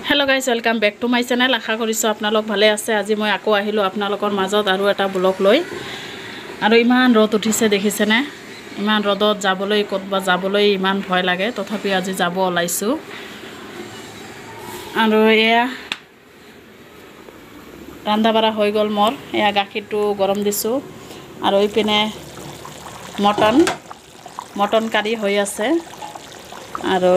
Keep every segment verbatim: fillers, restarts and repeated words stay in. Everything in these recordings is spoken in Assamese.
hello guys welcome back to my channel आशा करिছো আপোনালোক ভালে আছে আজি মই আকৌ আহিলো আপোনালোকৰ মাজত আৰু এটা ব্লগ লৈ আৰু ইমান ৰদ উঠিছে দেখিছে না ইমান ৰদত যাবলৈ কতবা যাবলৈ ইমান ভয় লাগে তথাপি আজি যাব ওলাইছো আৰু এয়া ৰান্ধা বাৰা হৈ গল মোৰ এয়া গাখীৰটো গৰম দিছো আৰু ইপিনে মটন মটন কাৰি হৈ আছে আৰু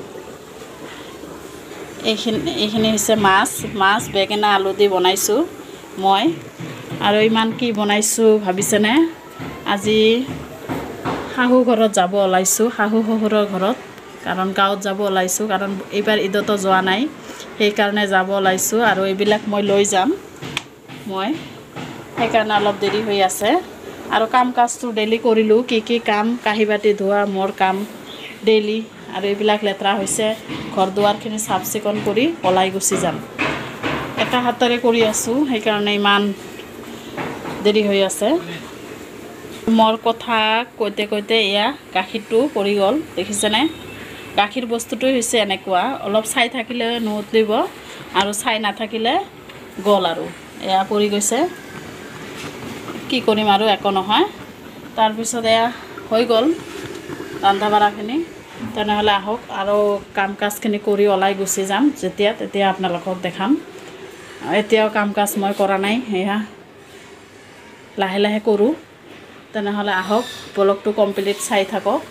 এইখিনি এইখিনি হৈছে মাছ মাছ বেগেনা আলু দি বনাইছো মই আৰু ইমান কি বনাইছো ভাবিছেনে আজি শাহু ঘৰত যাব ওলাইছো শাহু শহুৰৰ ঘৰত কাৰণ গাঁৱত যাব ওলাইছো কাৰণ এইবাৰ ঈদতো যোৱা নাই সেই কাৰণে যাব ওলাইছো আৰু এইবিলাক মই লৈ যাম মই সেই কাৰণে অলপ দেৰি হৈ আছে আৰু কাম কাজটো ডেইলি কৰিলো কি কি কাম কাহিবাতি ধোৱা মোৰ কাম ডেইলি আৰু এইবিলাক লেতৰা হৈছে ঘৰ দুৱাৰখিনি সাফ চিকন কৰি ওলাই গুছি যাম এটা হাতৰে কৰি আছো সেই কাৰণে ইমান দেৰি হৈ আছে মোৰ কথা কইতে কইতে ইয়া গাখীৰটো পৰি গল দেখিছেনে গাখীৰ বস্তুটো হৈছে এনেকুৱা অলপ চাই থাকিলে নুতলিব আৰু চাই না থাকিলে গল আৰু এয়া পৰি গৈছে কি কৰিম আৰু একো নহয় তাৰ পিছত এয়া হৈ গল ৰান্ধা বাৰাখিনি তেনেহলে আহক আৰু কাম কাজখিনি কৰি ওলাই গুছি যাম যেতিয়া তেতিয়া আপোনালোকক দেখাম এতিয়াও কাম কাজ মই কৰা নাই এয়া লাহে লাহে কৰো তেনেহলে আহক ব্লগটো কমপ্লিট চাই থাকক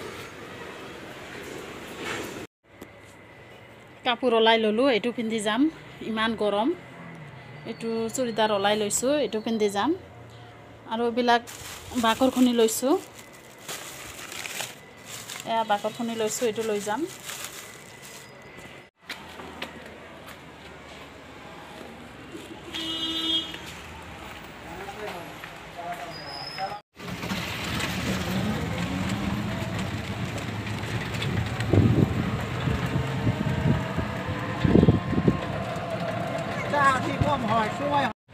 কাপোৰ ওলাই ললো এটো পিন্ধি যাম ইমান গৰম এটো চুৰিদাৰ ওলাই লৈছো এটো পিন্ধি যাম আৰু বিলাক বাকৰ খুনি লৈছো এয়া বাকৰ খুনি লৈছো এটো লৈ যাম จ้าที่พ่อมหอยช่วย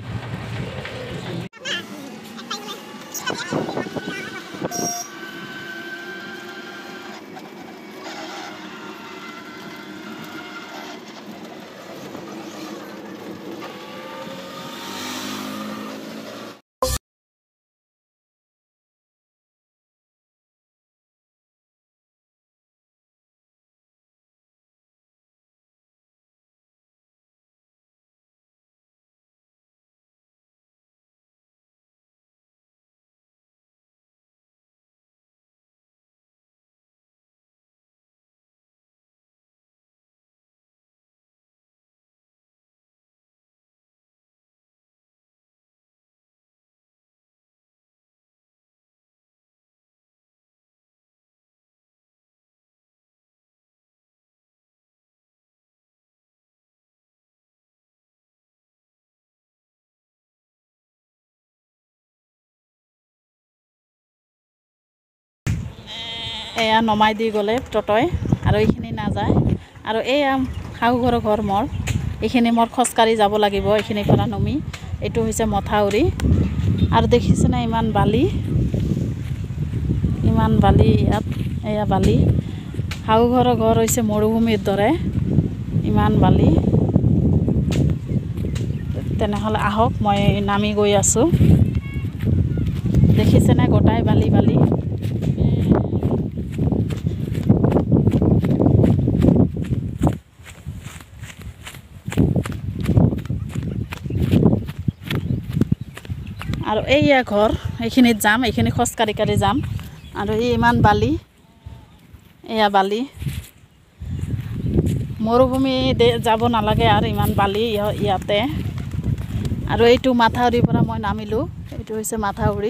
এয়া নমাই দি গলে টটয় আৰু এইখিনি না যায় আৰু এয়া শাহু ঘৰৰ ঘৰ মোৰ এইখিনি মোৰ খসকাৰি যাব লাগিব এইখিনি পৰা নমি এটো হৈছে মথাউৰি আৰু দেখিছে না ইমান বালি ইমান বালি ইয়াত এয়া বালি শাহু ঘৰৰ ঘৰ হৈছে মৰুভূমিৰ দৰে ইমান বালি তেনেহলে আহক মই নামি গৈ আছো দেখিছে না গোটাই বালি বালি আৰু এইয়া ঘৰ এইখিনিত যাম এইখিনি খসকাৰি কাৰি যাম আৰু এই ইমান বালি এয়া বালি মৰুভূমি যাব নালাগে আৰু ইমান বালি ইয়াতে আৰু এইটো মাথাউৰিৰ পৰা মই নামিলো এইটো হৈছে মাথাউৰি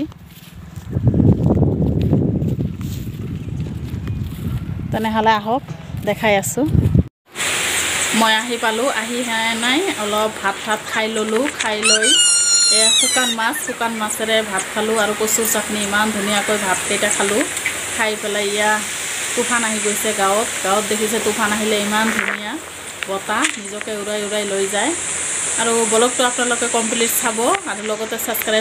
তেনেহলে আহক দেখাই আছো মই আহি পালো আহি নাই অলপ ভাত ভাত খাই ললো খাই লৈ এয়া শুকান মাছ শুকান মাছেৰে ভাত খালো আৰু কচুৰ চাটনি ইমান ধুনীয়াকৈ ভাত কেইটা খালো খাই পেলাই ইয়া তুফান আহি গৈছে গাঁৱত গাঁৱত দেখিছে তুফান আহিলে ইমান ধুনীয়া বতাহ নিজকে উৰাই উৰাই লৈ যায় আৰু ব্লগটো আপোনালোকে কমপ্লিট চাব আৰু লগতে সাবস্ক্ৰাইব